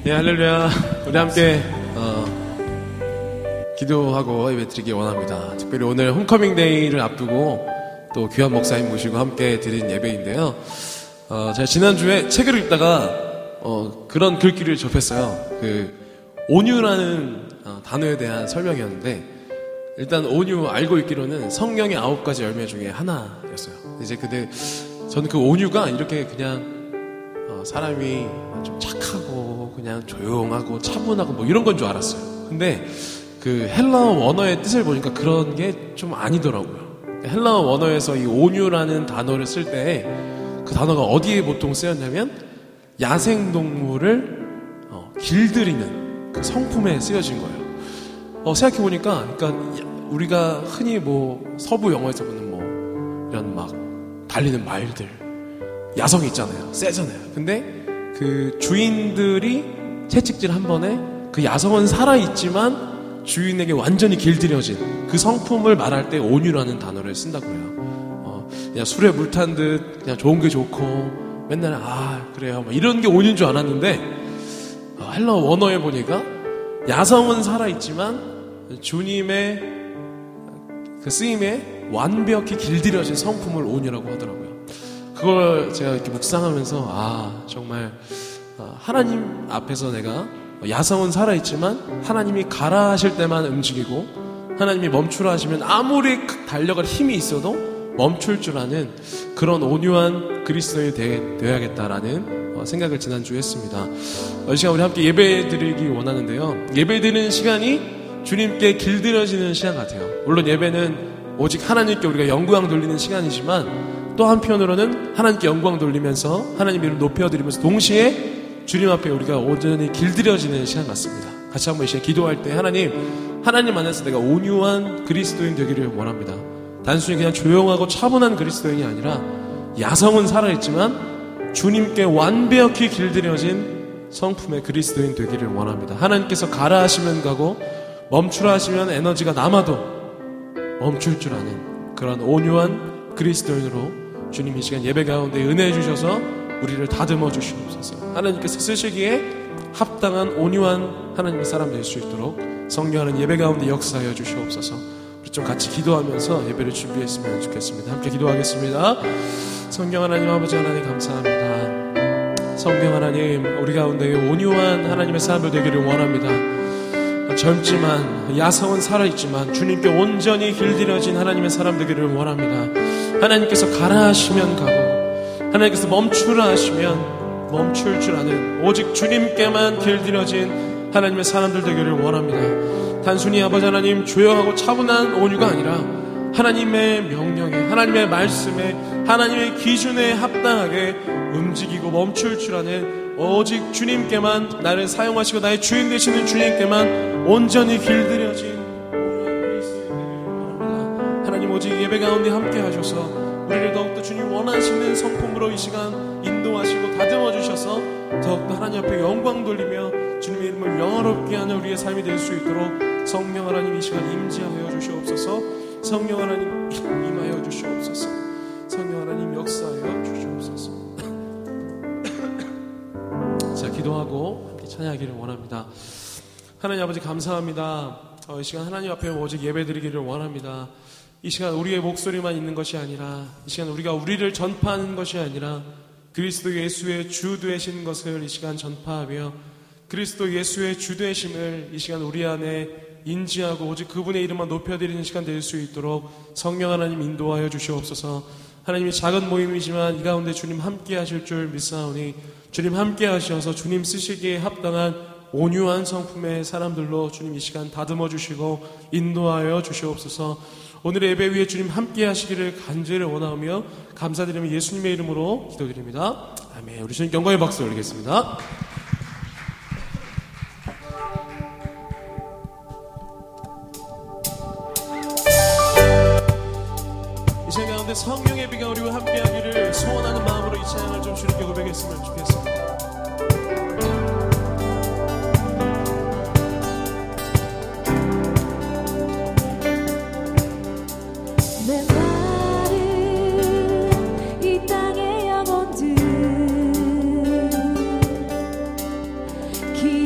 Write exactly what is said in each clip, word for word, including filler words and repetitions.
네, 할렐루야. 우리 함께 어, 기도하고 예배 드리기 원합니다. 특별히 오늘 홈커밍 데이를 앞두고 또 귀한 목사님 모시고 함께 드린 예배인데요. 어, 제가 지난주에 책을 읽다가 어, 그런 글귀를 접했어요. 그 온유라는 어, 단어에 대한 설명이었는데, 일단 온유 알고 있기로는 성령의 아홉 가지 열매 중에 하나였어요. 이제 근데 저는 그 온유가 이렇게 그냥 어, 사람이 좀 착하고 그냥 조용하고 차분하고 뭐 이런 건 줄 알았어요. 근데 그 헬라어 원어의 뜻을 보니까 그런 게 좀 아니더라고요. 헬라어 원어에서 이 온유라는 단어를 쓸 때 그 단어가 어디에 보통 쓰였냐면 야생동물을 어, 길들이는 그 성품에 쓰여진 거예요. 어, 생각해보니까 그러니까 우리가 흔히 뭐 서부 영화에서 보는 뭐 이런 막 달리는 말들, 야성이 있잖아요. 세잖아요. 근데 그 주인들이 채찍질 한 번에 그 야성은 살아있지만 주인에게 완전히 길들여진 그 성품을 말할 때 온유라는 단어를 쓴다고 해요. 어, 그냥 술에 물 탄 듯 그냥 좋은 게 좋고 맨날 아 그래요 막 이런 게 온유인 줄 알았는데, 어, 헬라어 원어에 보니까 야성은 살아있지만 주님의 그 쓰임에 완벽히 길들여진 성품을 온유라고 하더라고요. 그걸 제가 이렇게 묵상하면서 아 정말 하나님 앞에서 내가 야성은 살아있지만 하나님이 가라 하실 때만 움직이고 하나님이 멈추라 하시면 아무리 달려갈 힘이 있어도 멈출 줄 아는 그런 온유한 그리스도인이 되어야겠다라는 생각을 지난주에 했습니다. 이 시간 우리 함께 예배 드리기 원하는데요, 예배 드리는 시간이 주님께 길들여지는 시간 같아요. 물론 예배는 오직 하나님께 우리가 영광 돌리는 시간이지만 또 한편으로는 하나님께 영광 돌리면서 하나님 이름 높여드리면서 동시에 주님 앞에 우리가 온전히 길들여지는 시간 같습니다. 같이 한번 이 시간 기도할 때 하나님, 하나님 안에서 내가 온유한 그리스도인 되기를 원합니다. 단순히 그냥 조용하고 차분한 그리스도인이 아니라 야성은 살아있지만 주님께 완벽히 길들여진 성품의 그리스도인 되기를 원합니다. 하나님께서 가라 하시면 가고 멈추라 하시면 에너지가 남아도 멈출 줄 아는 그런 온유한 그리스도인으로 주님 이 시간 예배 가운데 은혜해 주셔서 우리를 다듬어 주시옵소서. 하나님께서 쓰시기에 합당한 온유한 하나님의 사람 될 수 있도록 성령하는 예배 가운데 역사하여 주시옵소서. 우리 좀 같이 기도하면서 예배를 준비했으면 좋겠습니다. 함께 기도하겠습니다. 성령 하나님, 아버지 하나님 감사합니다. 성령 하나님, 우리 가운데 온유한 하나님의 사람들 되기를 원합니다. 젊지만 야성은 살아있지만 주님께 온전히 길들여진 하나님의 사람 되기를 원합니다. 하나님께서 가라 하시면 가고 하나님께서 멈추라 하시면 멈출 줄 아는 오직 주님께만 길들여진 하나님의 사람들 되기를 원합니다. 단순히 아버지 하나님 조용하고 차분한 온유가 아니라 하나님의 명령에, 하나님의 말씀에, 하나님의 기준에 합당하게 움직이고 멈출 줄 아는 오직 주님께만, 나를 사용하시고 나의 주인 되시는 주님께만 온전히 길들여진 온유한 그리스도인이 되기를 원합니다. 하나님 오직 예배 가운데 함께 하셔서 우리를 더욱더 주님 원하시는 성품으로 이 시간 인도하시고 다듬어 주셔서 더욱더 하나님 앞에 영광 돌리며 주님의 이름을 영화롭게 하는 우리의 삶이 될 수 있도록 성령 하나님 이 시간 임재하여 주시옵소서. 성령 하나님 임하여 주시옵소서. 성령 하나님 역사하여 주시옵소서. 자, 기도하고 함께 찬양하기를 원합니다. 하나님 아버지 감사합니다. 어, 이 시간 하나님 앞에 오직 예배드리기를 원합니다. 이 시간 우리의 목소리만 있는 것이 아니라, 이 시간 우리가 우리를 전파하는 것이 아니라 그리스도 예수의 주 되신 것을 이 시간 전파하며 그리스도 예수의 주 되심을 이 시간 우리 안에 인지하고 오직 그분의 이름만 높여드리는 시간 될 수 있도록 성령 하나님 인도하여 주시옵소서. 하나님이 작은 모임이지만 이 가운데 주님 함께 하실 줄 믿사오니 주님 함께 하셔서 주님 쓰시기에 합당한 온유한 성품의 사람들로 주님 이 시간 다듬어 주시고 인도하여 주시옵소서. 오늘의 예배 위에 주님 함께 하시기를 간절히 원하며 감사드리며 예수님의 이름으로 기도드립니다. 아멘. 우리 주님 영광의 박수 올리겠습니다. 이 시간 가운데 성령의 비가 우리와 함께 하기를 소원하는 마음으로 이 찬양을 좀 주님께 고백했으면 좋겠습니다. 기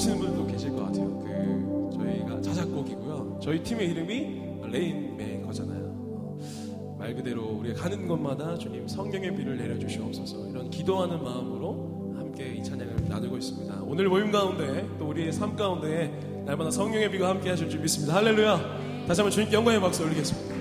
모르시는 분들도 계실 것 같아요. 그 저희가 자작곡이고요. 저희 팀의 이름이 레인메이커잖아요. 어, 말 그대로 우리가 가는 곳마다 주님 성령의 비를 내려주시옵소서, 이런 기도하는 마음으로 함께 이 찬양을 나누고 있습니다. 오늘 모임 가운데 또 우리의 삶 가운데 날마다 성령의 비가 함께 하실 줄 믿습니다. 할렐루야. 다시 한번 주님께 영광의 박수 올리겠습니다.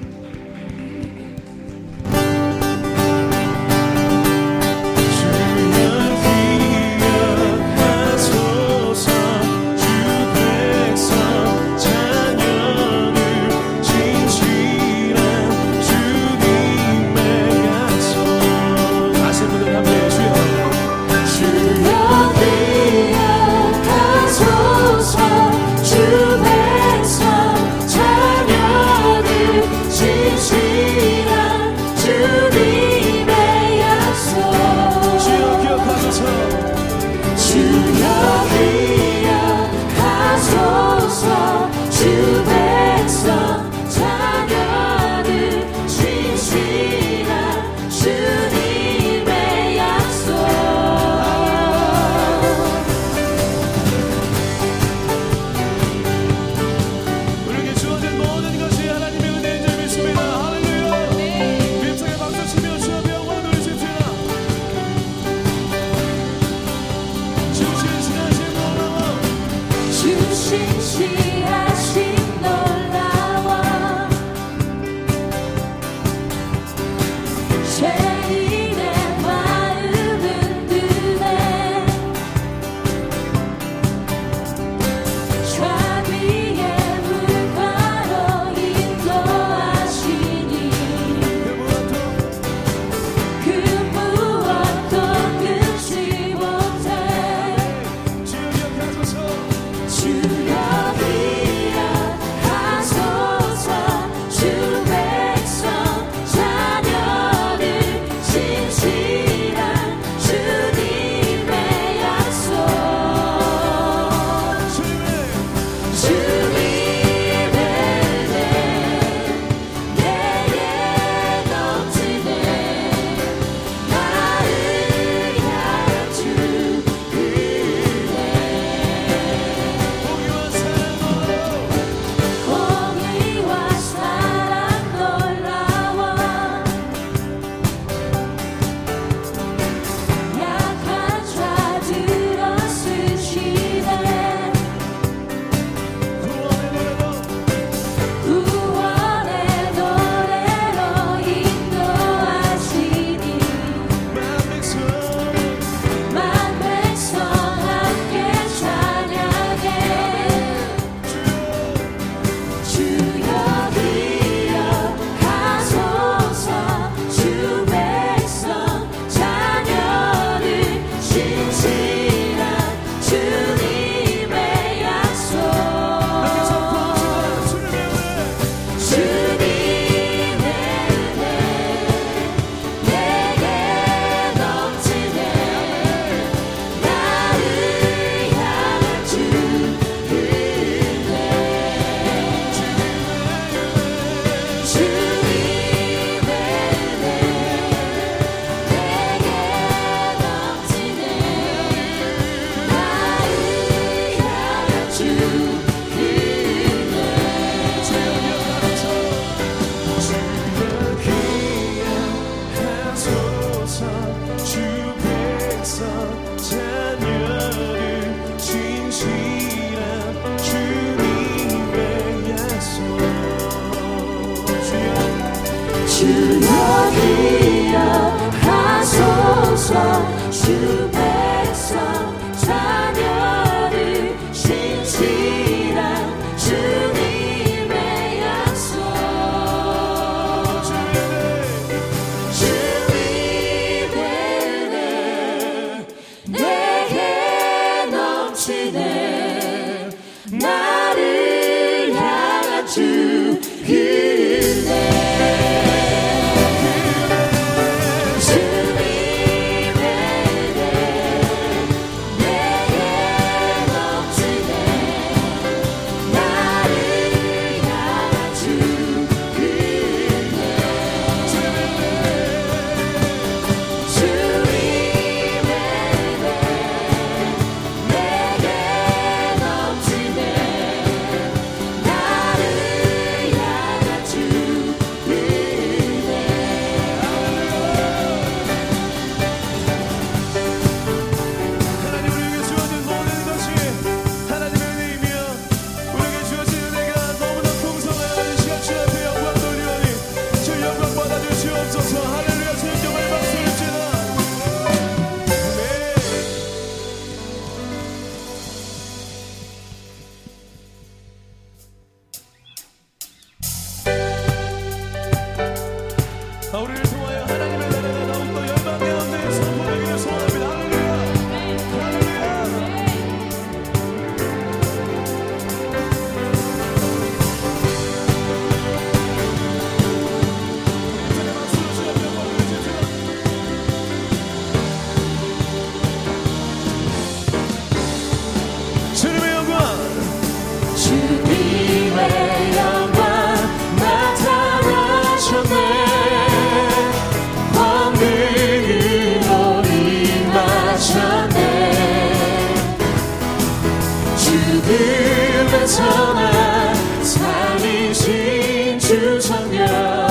죽음에서 나 살리신 주 성령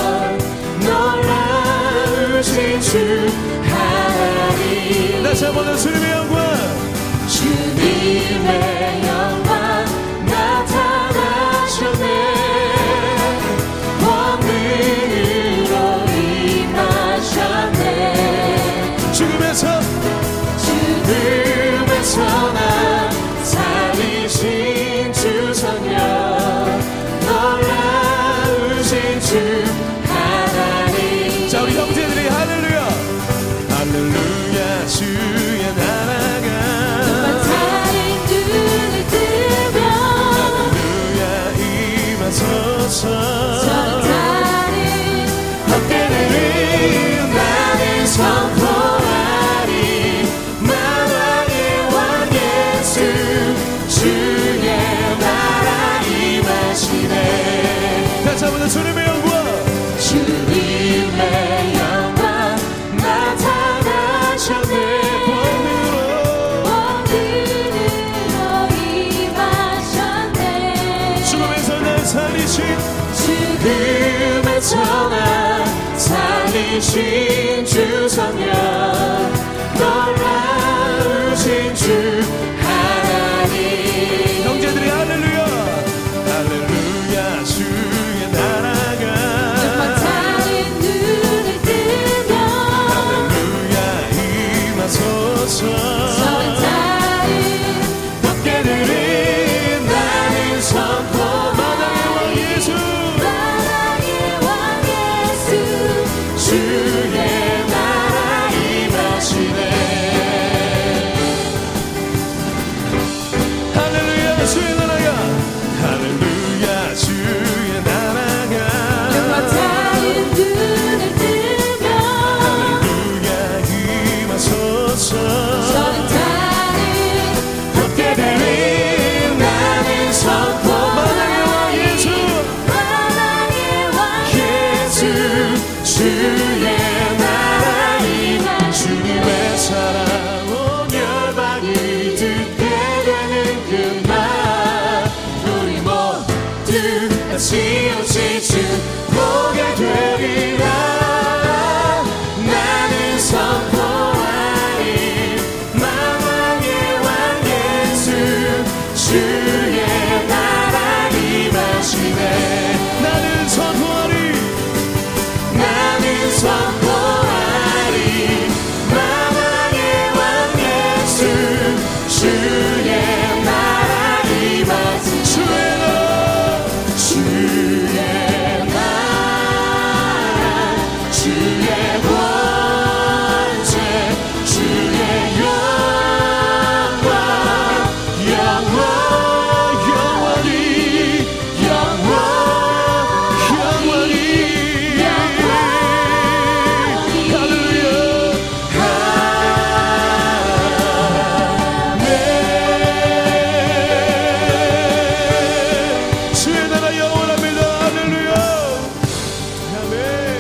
놀라우신 주 하나님 다시 한번 더 주님의 영광 주님의 영광 나타나셨네 권능으로 임하셨네 죽음에서 죽음에서 나 살리신 주 성령 놀라우신 주 하나님 자 우리 형제들이 할렐루야 할렐루야 주의 나라가 반타인 눈을 뜨며 할렐루야 임하소서 전타는 어깨를 나는 선포하리 만왕의 왕 예수 주의 나라 임하시네 다시 한번 더 주님의 영광 주님의 영광 나타나셨네 권능으로 권능으로 임하셨네 죽음에서 날 살리신 죽음에서 나 살리신 주 성령 놀라우신 주 하나님 형제들이 할렐루야 할렐루야 주의 나라가 반타인 눈을 뜨며 할렐루야 임하소서 전타인 어깨들을 나는 선포 만왕의 왕 예수 만왕의 왕 예수 주의 나라 임하시네 할렐루야 주의 나라가 할렐루야 주의 나라가 반타인 눈을 뜨며 할렐루야 임하소서 전타인 어깨들을 나는 선포 만왕의 왕 예수 만왕의 왕 예수 주의 나라 임하 주님의 사랑 온 열방이 듣게 되는 그날 우리 모두 다시 오실 주 보게 되리라 나는 선포하리 만왕의 왕 예수 주의 나라 임하시네 나는 선포하리 나는 선포하리 만왕의 왕 예수 주의 나라 임하시 주의 나라 주의 나라 주의 권세 주의 영광 영원 영원히 영원 영원히 할렐루야 아멘 주의 나라 영원합니다 할렐루야 아멘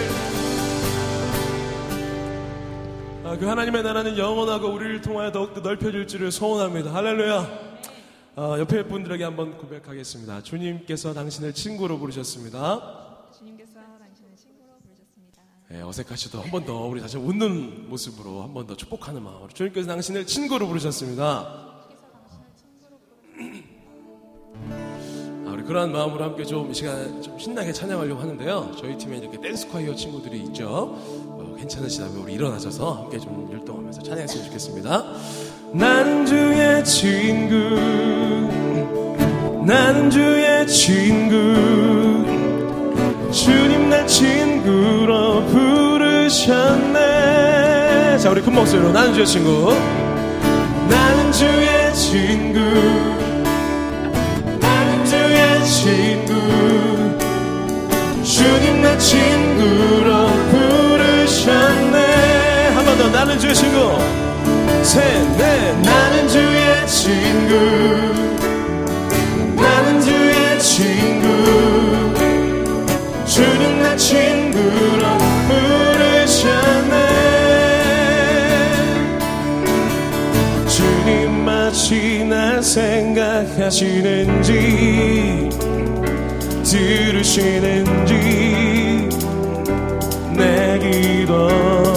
아, 그 하나님의 나라는 영원하고 우리를 통하여 더욱더 넓혀질 줄을 소원합니다 할렐루야 아, 옆에 분들에게 한번 고백하겠습니다 주님께서 당신을 친구로 부르셨습니다 주님께서 당신을 친구로 부르셨습니다. 네, 어색하셔도 한 번 더 우리 다시 웃는 모습으로 한 번 더 축복하는 마음으로 주님께서 당신을 친구로 부르셨습니다 아, 우리 그러한 마음으로 함께 좀 이 시간 좀 신나게 찬양하려고 하는데요 저희 팀에 이렇게 댄스 콰이어 친구들이 있죠 어, 괜찮으시다면 우리 일어나셔서 함께 좀 율동하면서 찬양했으면 좋겠습니다 나는 주의 친구 나는 주의 친구 주님 날 친구로 부르셨네 자 우리 큰 목소리로 나는 주의 친구 나는 주의 친구 나는 주의 친구 주님 날 친구로 부르셨네 한 번 더 나는 주의 친구 셋넷 나는 주의 친구 나는 주의 친구 주님 나 친구로 부르셨네 주님 마치 날 생각하 전능하시는지 들으시는지 내 기도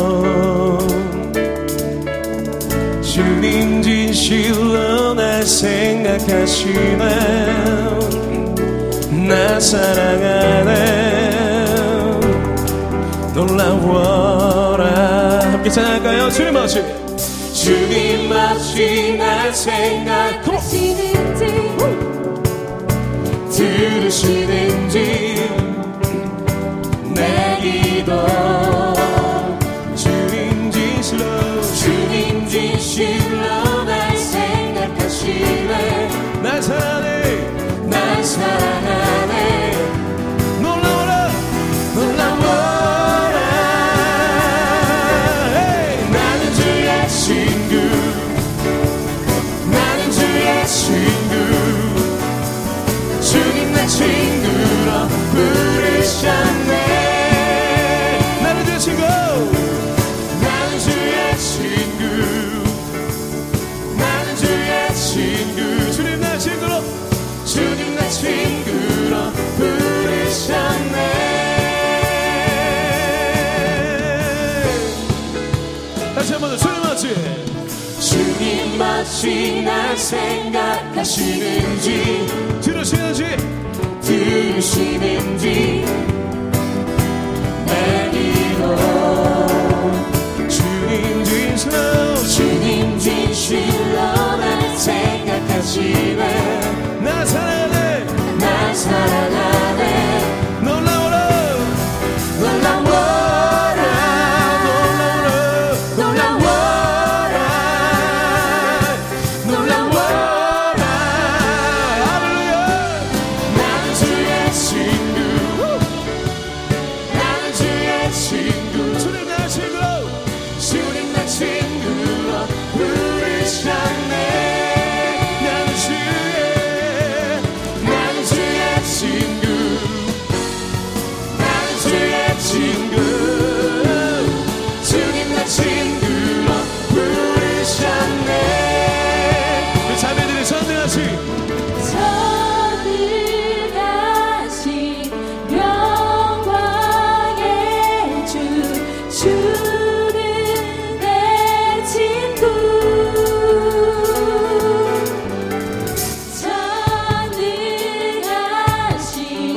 주님 진실로 날 생각하시네 나 사랑하네 놀라워라 함께 찬양할까요? 주님 아버지 주님 아버지 날 생각하시는지 들으시는지 내 기도 주님 진실로 주님 진실로 날 생각하시네 날 사랑해 날 사랑하네 놀라워라 놀라워라 hey! 나는 주의 친구 나는 주의 친구 주님 내 친구로 부르셨네 나는 주의 친구 나는 주의 친구 나는 주의 친구 주님 내 친구로 주님 내 친구로 부르셨네 다시 한번 더 주님 아버지 주님 아버지 날 생각하시는지 들으시는지 들으시는지 내 기도 주님 진실로 주님 진실로 날 생각하시네 나 사랑하네 나 사랑하네 놀라워라 놀라워라 놀라워라 놀라워라 놀라워라 할렐루야 나는 주의 친구 나는 주의 친구 주님 내 친구로 주님 내 친구로 부르셨네 나는 주의 나는 주의 친구 나는 주의 친구 주님 내 친구로 부르셨네 우리 자매들이 전능하신 전능하신 영광의 주 주는 내 친구 전능하신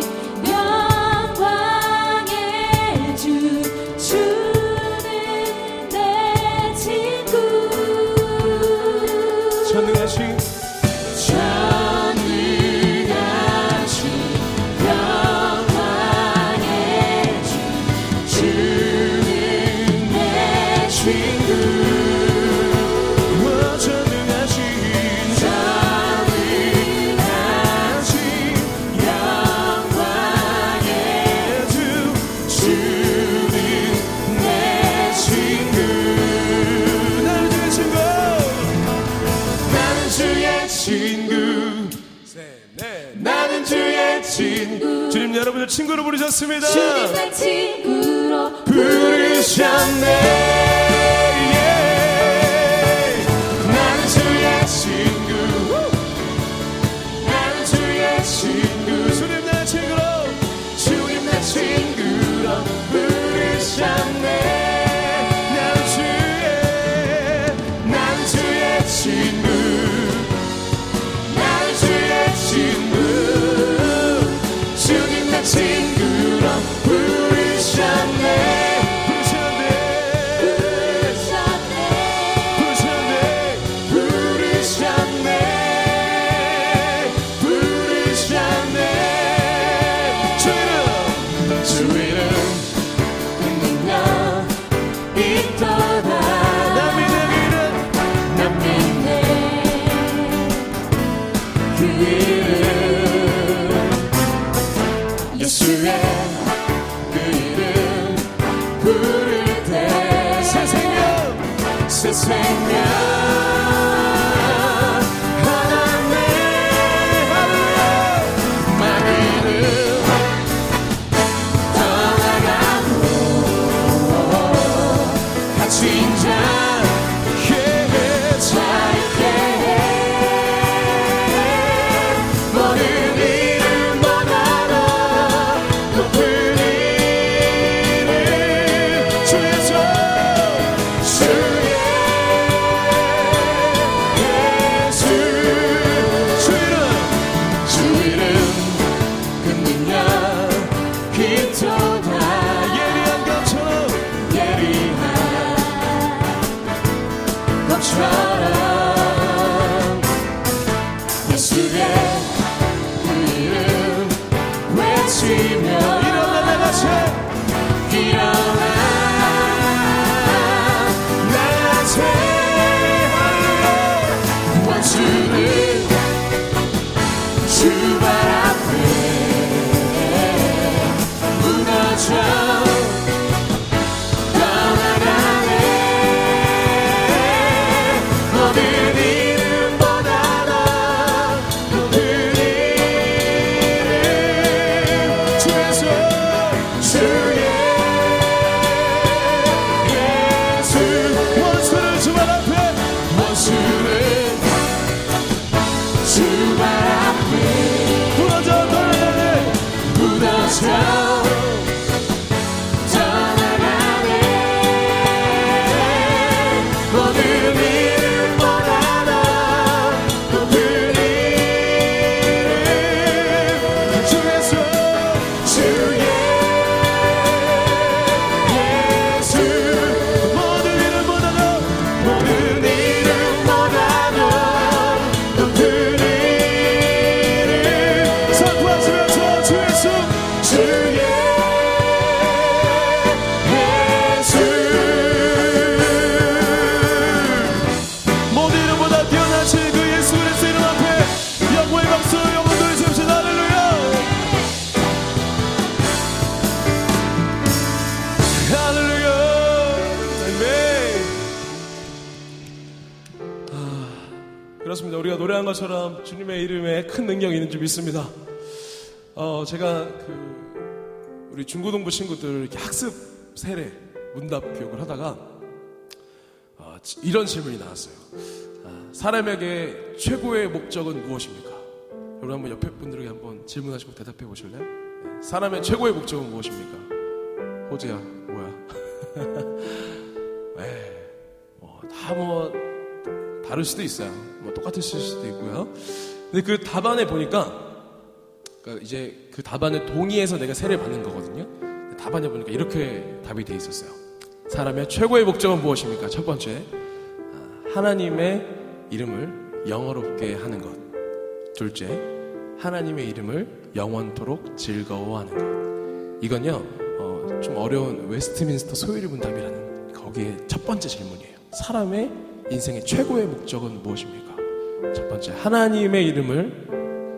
영광의 주 주는 내 친구 전능하신 전능하신 영광의 주 주는 내 친구 오, 전능하신 전능하신 영광의 주 주는 내 친구 나는 주의 친구 나는 주의 친구 나는 주의 친구 주님 여러분을 친구로 부르셨습니다 주님 내 친구로 부르셨네 yeah. 나는 주의 친구 나는 주의 친구 주님 내 친구로 주님 내 친구로 부르셨네 나는 주의 나는 주의 친구 나는 주의 친구 주님 내 친구로 부르셨네 부르셨네 부르셨네 부르셨네 부르셨네 주 이름 주 이름 능력 이름 그 능력 깊도다. 예리한 것처럼 예리한 것처럼 예수의 그 이름 외치며 일어나 나가세 일어나 나가세 할렐루야. 원수는 주 발 앞에 무너져 떠나가네. 모든 이름보다 더 높은 이름 주 예수 주 예수. 원수는 주 발 앞에 원수는 주 발 앞에 무너져 떠나가네. 무너져 떠나가네. 모든 이름보다 더 높은 이름 주 예수 주 예수. 모든 이름보다 더 모든 이름보다 더 높은 이름 선포하시면서 주 예수 주 예수. 모든 이름보다 뛰어나신 그 예수 그리스도 이름 앞에 영광의 박수 영광 돌리십시오. 할렐루야 할렐루야. 아멘. 아, 그렇습니다. 우리가 노래한 것처럼 주님의 이름에 큰 능력이 있는 줄 믿습니다. 어, 제가 그 우리 중고등부 친구들 이렇게 학습 세례 문답 교육을 하다가 어, 이런 질문이 나왔어요. 아, 사람에게 최고의 목적은 무엇입니까? 여러분 한번 옆에 분들에게 한번 질문하시고 대답해 보실래요? 네. 사람의 최고의 목적은 무엇입니까? 호재야 뭐야? 네. 뭐, 다 뭐 다를 수도 있어요. 뭐 똑같으실 수도 있고요. 근데 그 답안에 보니까 그러니까 이제 그 답안에 동의해서 내가 세례를 받는 거거든요. 답안에 보니까 이렇게 답이 돼 있었어요. 사람의 최고의 목적은 무엇입니까? 첫 번째, 하나님의 이름을 영어롭게 하는 것. 둘째, 하나님의 이름을 영원토록 즐거워하는 것. 이건요, 어, 좀 어려운 웨스트민스터 소요리 문답이라는 거기에 첫 번째 질문이에요. 사람의 인생의 최고의 목적은 무엇입니까? 첫 번째, 하나님의 이름을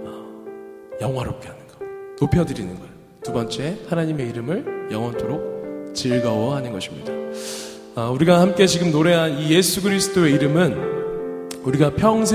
영화롭게 하는 것, 높여드리는 것. 두 번째, 하나님의 이름을 영원토록 즐거워하는 것입니다. 아, 우리가 함께 지금 노래한 이 예수 그리스도의 이름은 우리가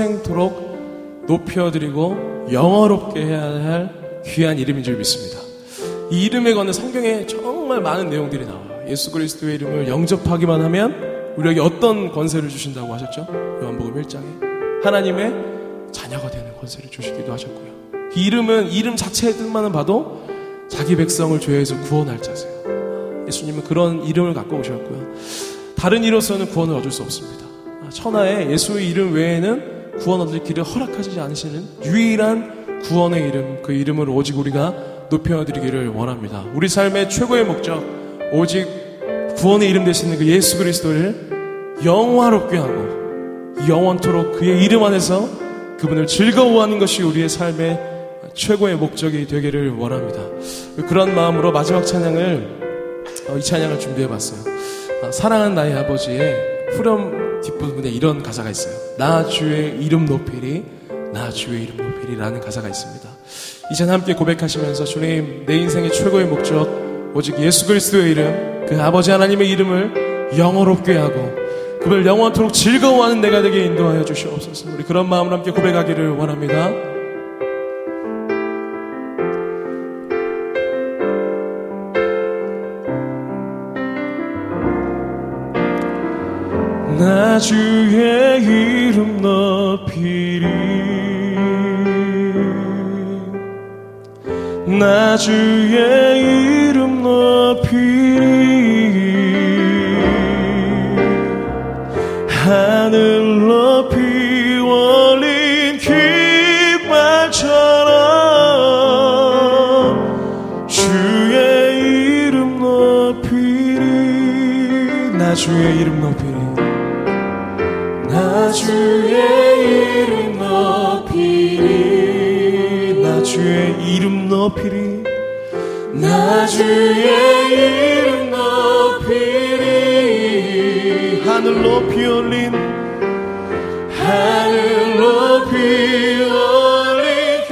평생토록 높여드리고 영화롭게 해야 할 귀한 이름인 줄 믿습니다. 이 이름에 관한 성경에 정말 많은 내용들이 나와요. 예수 그리스도의 이름을 영접하기만 하면 우리에게 어떤 권세를 주신다고 하셨죠? 요한복음 일 장에 하나님의 자녀가 되는 권세를 주시기도 하셨고요. 이 이름은 이름 자체의 뜻만은 봐도 자기 백성을 죄에서 구원할 자세요. 예수님은 그런 이름을 갖고 오셨고요. 다른 이로서는 구원을 얻을 수 없습니다. 천하에 예수의 이름 외에는 구원 얻을 길을 허락하지 않으시는 유일한 구원의 이름, 그 이름을 오직 우리가 높여드리기를 원합니다. 우리 삶의 최고의 목적, 오직 구원의 이름 되시는 그 예수 그리스도를 영화롭게 하고 영원토록 그의 이름 안에서 그분을 즐거워하는 것이 우리의 삶의 최고의 목적이 되기를 원합니다. 그런 마음으로 마지막 찬양을 이 찬양을 준비해봤어요. 사랑하는 나의 아버지의 후렴 뒷부분에 이런 가사가 있어요. 나 주의 이름 높이리, 나 주의 이름 높이리라는 가사가 있습니다. 이제 함께 고백하시면서 주님, 내 인생의 최고의 목적 오직 예수 그리스도의 이름, 그 아버지 하나님의 이름을 영어롭게 하고 그를 영원토록 즐거워하는 내가 되게 인도하여 주시옵소서. 우리 그런 마음으로 함께 고백하기를 원합니다. 나 주의 이름 높이리, 나 주의 이름 높이리, 하늘 높이 올린 깃발처럼 주의 이름 높이리 나 주의 이름 높이리 나 주의 이름 높이리 나 주의 이름 높이리 하늘 높이 올린 하늘 높이 올린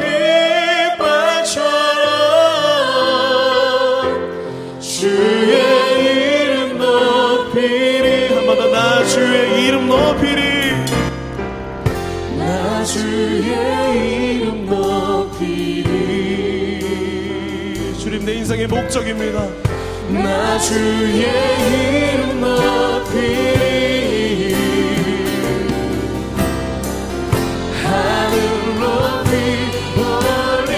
깃발처럼 주의 이름 높이리 한 번 더 나 주의 이름 높이리 나 주의 이름 높이리 주님 내 인생의 목적입니다 나 주의 이름 높이리 하늘 높이 올린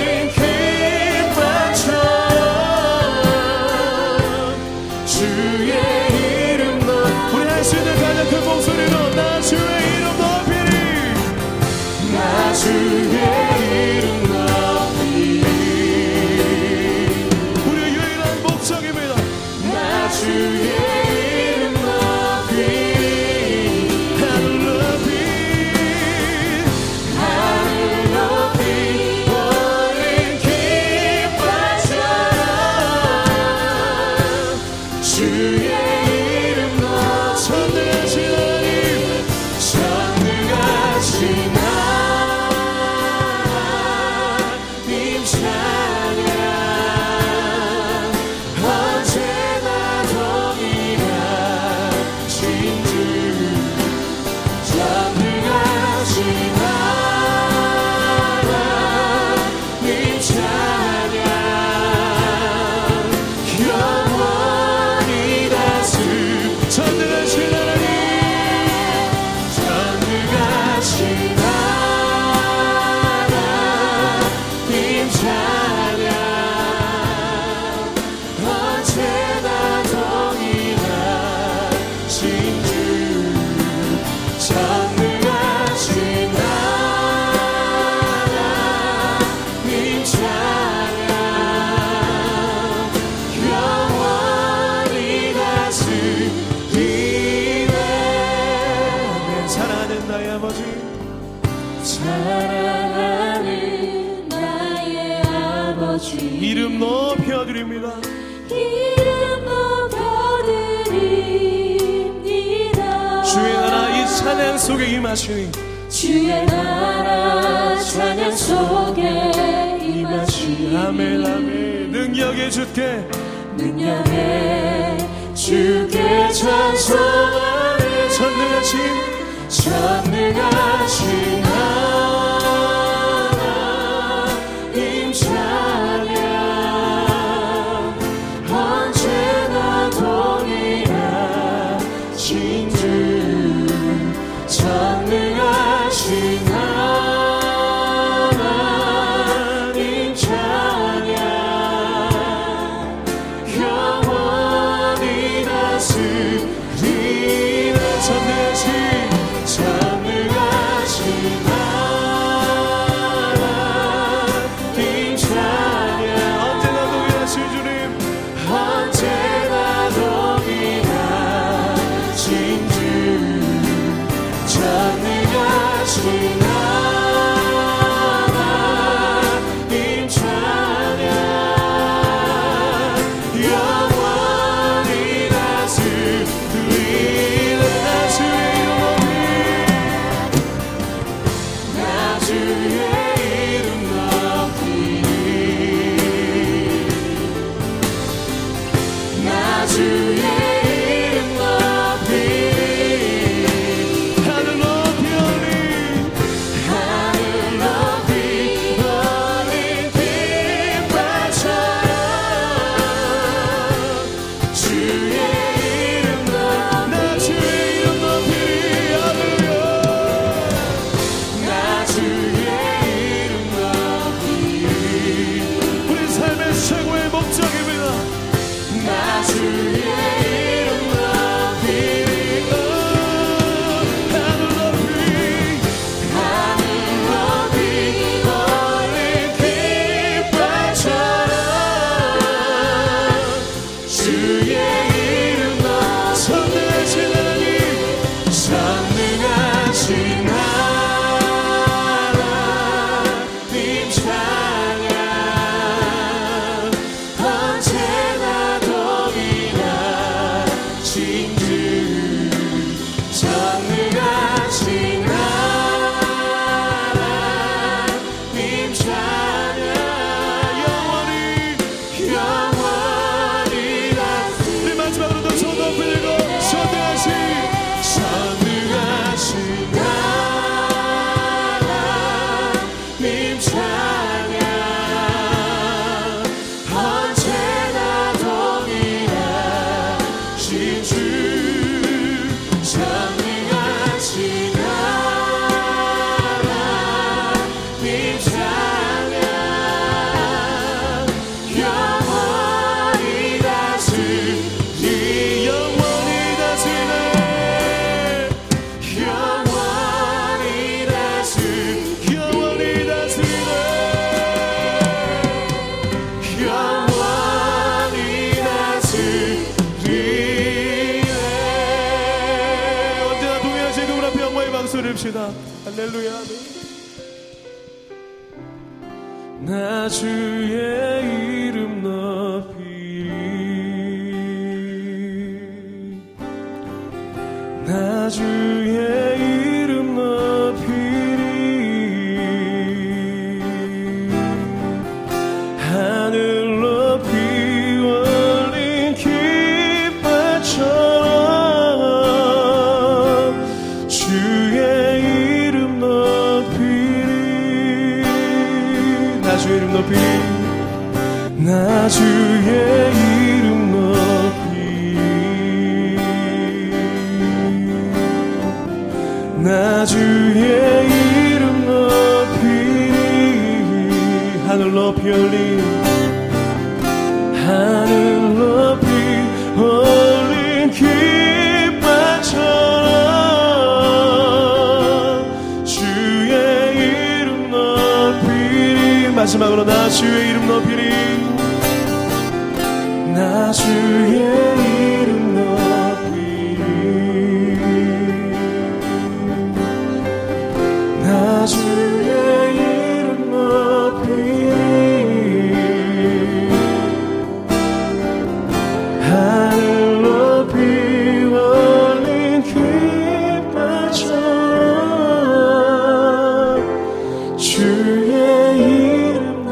깃발처럼 주의 이름 높이 우리 할 수 있는 가장 큰 목소리로 나 주의 이름 높이리 나 주의 이름 높이리 우리의 유일한 목적입니다 나 주의 이름 높이리 하늘 높이 하늘 높이 올린 깃발처럼 주의 이름 높이 전능하신 하나님 전능하신 하나님 찬양 언제나 동일하신 주 전능하신 하나님 찬양 영원히 다스 전능하신 하나님 전능하신 하나님 찬양 언제나 동일하신 주 전능하신 하나님 찬양 영원히 다스리네 사랑하는 나의 아버지 사랑하는 나의 아버지 이름 높여드립니다 이름 높여드립니다 주의 나라 이 찬양 속에 임하시니 주의 나라 찬양 속에 임하시니 아멘 아멘 능력의 주께 능력의 주께 찬송하네 전능하신 전능하신 하나님 찬양 언제나 동일하신 주 전능하신 하나님 찬양 영원히 다스리네 전능하신 전능하신 하나님 찬양 언제나 동일하신 주님 언제나 동일하신 주 전능하신 하나님 찬양 영원히 다스리네 나 주의 이름 높이 나 주의 이름 높이 나 주의 이름 높이 하늘 높이 올린 하늘 높이 올린 깃발처럼 주의 이름 높이 나 주의 이름 높이 할렐루야 나 주의 이름 높이 우리 삶의 최고의 목적입니다 나 주의 이름 높이 하늘 높이 하늘 높이 올린 깃발처럼 주의 이름 높이 전능하신 할렐루야, 할렐루야. 나 주의 이름 높이리, 나 주의 이름 높이리. 하늘 높이 올린 깃발처럼 주의 이름 높이리. 나 주의 이름 높이리, 나 주의 이름 높이리, 나 주의 이름 높이리. 하늘 높이 올린, 하늘 높이 올린 깃발처럼 주의 이름 높이리. 마지막으로 나 주의 이름 높이리, 나 주의 이름 높이리, 나 주의 이름 높이리. 하늘 높이 올린 깃발처럼 주의 이름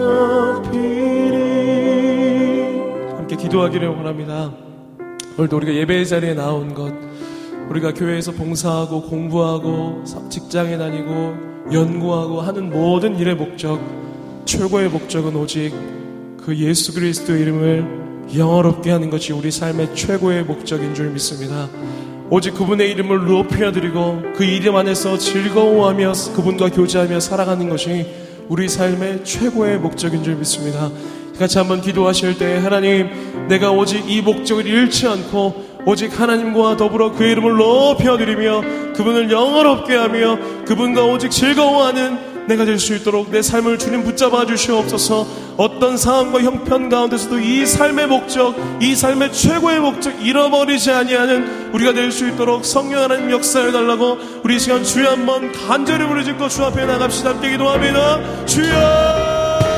높이리. 함께 기도하기를 원합니다. 오늘도 우리가 예배의 자리에 나온 것, 우리가 교회에서 봉사하고 공부하고 직장에 다니고 연구하고 하는 모든 일의 목적, 최고의 목적은 오직 그 예수 그리스도의 이름을 영화롭게 하는 것이 우리 삶의 최고의 목적인 줄 믿습니다. 오직 그분의 이름을 높여드리고 그 이름 안에서 즐거워하며 그분과 교제하며 살아가는 것이 우리 삶의 최고의 목적인 줄 믿습니다. 같이 한번 기도하실 때, 하나님, 내가 오직 이 목적을 잃지 않고 오직 하나님과 더불어 그의 이름을 높여드리며 그분을 영화롭게 하며 그분과 오직 즐거워하는 내가 될 수 있도록 내 삶을 주님 붙잡아 주시옵소서. 어떤 상황과 형편 가운데서도 이 삶의 목적, 이 삶의 최고의 목적 잃어버리지 아니하는 우리가 될 수 있도록 성령 하나님 역사해 달라고 우리 시간 주여 한번 간절히 부르짖고 주 앞에 나갑시다. 함께 기도합니다. 주여!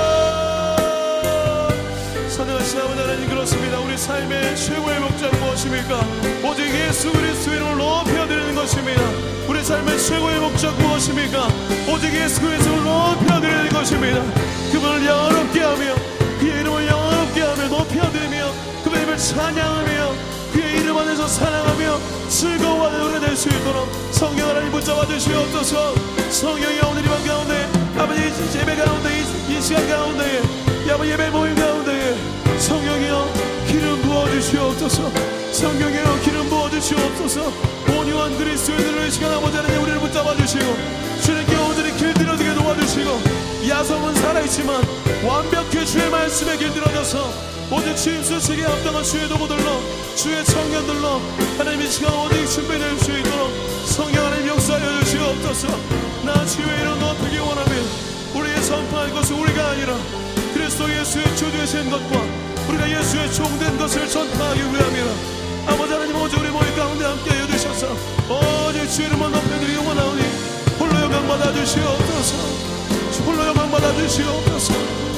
선행하신 아버지 하나님, 그렇습니다. 우리 삶의 최고의 목적은 무엇입니까? 오직 예수 그리스도의 이름을 높여드리는 것입니다. 우리 삶의 최고의 목적 무엇입니까? 오직 예수 그리스도를 높여드리는 것입니다. 그분을 영화롭게 하며 그의 이름을 영화롭게 하며 높여드리며 그의 이름을 찬양하며 그의 이름 안에서 사랑하며 즐거워하는 우리가 될 수 있도록 성령 하나님 붙잡아 주시옵소서. 성령이 오늘 이 밤 가운데, 아버지 예배 가운데, 이, 이 시간 가운데, 아버지 예배 모임 가운데 성령이여 기름 부어주시옵소서. 성령이여 기름 부어주시옵소서. 온유한 그리스도인들을 이 시간 아버지 하나님 우리를 붙잡아 주시고 주님께 온전히 길들여지게 도와주시고, 야성은 살아있지만 완벽히 주의 말씀에 길들여져서 오직 주임 수식에 합당한 주의 도구들로 주의 청년들로 하나님 이 시간 오직 준비될 수 있도록 성령 하나님 역사하여 주시옵소서. 나 주의 이름 높이기 원하며 우리의 선포할 것은 우리가 아니라 그리스도 예수의 주 되신 것과 우리가 예수의 종된 것을 전파하기 위함이라. 아버지 하나님, 오직 우리 모임 가운데 함께하여 주셔서 오직 주 이름만 높여드리기 원하오니 홀로 영광 받아 주시옵소서. 홀로 영광 받아 주시옵소서.